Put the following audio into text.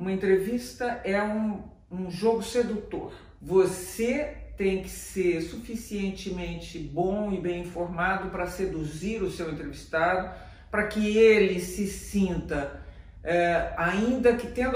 uma entrevista é um jogo sedutor. Você tem que ser suficientemente bom e bem informado para seduzir o seu entrevistado, para que ele se sinta, ainda que tendo